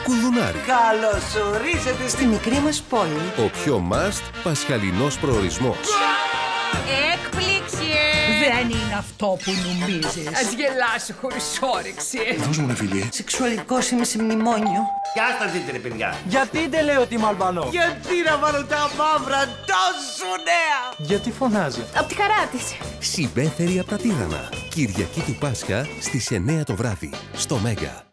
Κουδουνάρι. Καλώς ορίσατε στη μικρή μας πόλη. Ο πιο must πασχαλινός προορισμός. Έκπληξη! Δεν είναι αυτό που νομίζεις. Ας γελάσω χωρίς όρεξη. Δώσ' μου ένα φιλί. Σεξουαλικός είμαι σε μνημόνιο. Κι ας τα δείτε ρε παιδιά. Γιατί δεν λέω ότι είμαι Αλβανό? Γιατί να βάλω τα μαύρα τόσο νέα? Γιατί φωνάζει? Απ' τη χαρά της. Συμπέθερη από τα τύρανα. Κυριακή του Πάσχα στις 9 το βράδυ. Στο Μέγκα.